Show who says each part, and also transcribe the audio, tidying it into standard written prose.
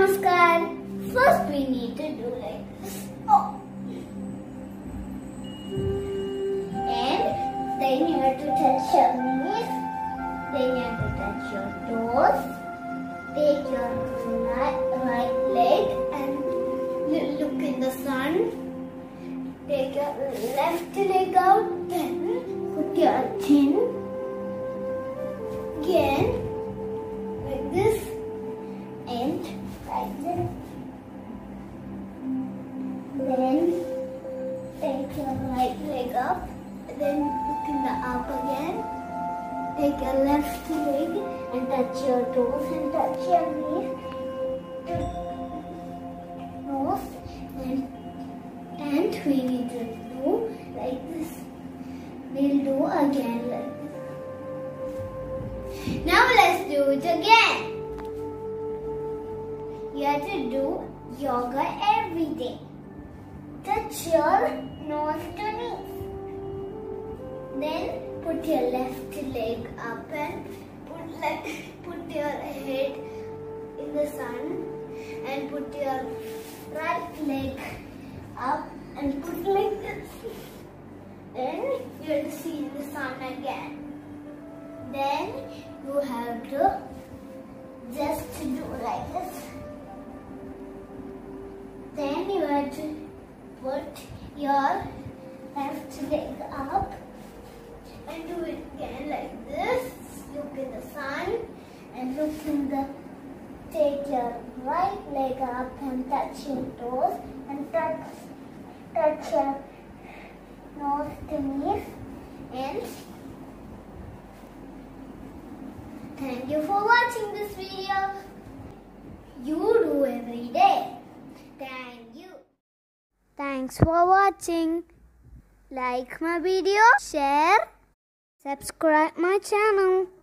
Speaker 1: Namaskar. First we need to do like this. Oh. And then you have to touch your knees. Then you have to touch your toes. Take your right leg and look in the sun. Take your left leg out. Then put your chin. Again, like this. And like this. Then take your right leg up. Then look in the up again. Take your left leg and touch your toes and touch your knees. Nose and we need to do like this. We'll do again like this. Now let's do it again. You have to do yoga every day. Touch your nose to knees. Then put your left leg up and put your head in the sun and put your right leg up and put like this. Then you have to see in the sun again. Then you have to just do like this. Then you have to put your left leg up and do it again like this. Look in the sun and look in the, take your right leg up and touch your toes and touch your nose to knees. And thank you for watching this video. You do every day. Thank you. Thanks for watching. Like my video, share, subscribe my channel.